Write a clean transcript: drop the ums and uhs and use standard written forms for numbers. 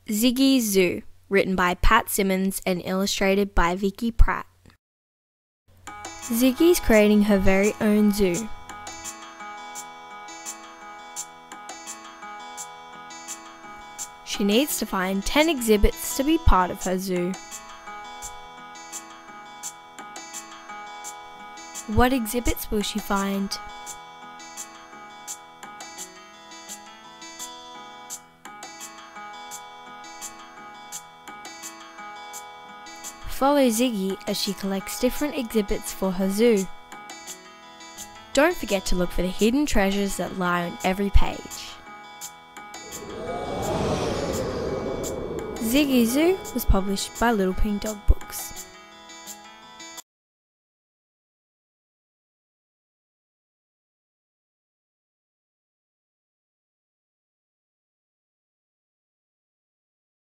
Ziggy Zoo, written by Pat Simmons and illustrated by Vicky Pratt. Ziggy's creating her very own zoo. She needs to find 10 exhibits to be part of her zoo. What exhibits will she find? Follow Ziggy as she collects different exhibits for her zoo. Don't forget to look for the hidden treasures that lie on every page. Ziggy Zoo was published by Little Pink Dog.